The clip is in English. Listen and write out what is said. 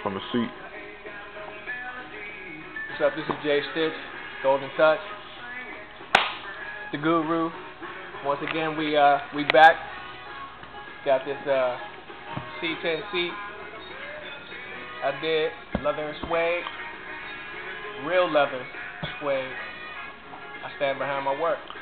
from the seat. What's up? This is Jay Stitch, Golden Touch, the Guru. Once again, we back. Got this C10 seat. I did leather and suede, real leather suede. I stand behind my work.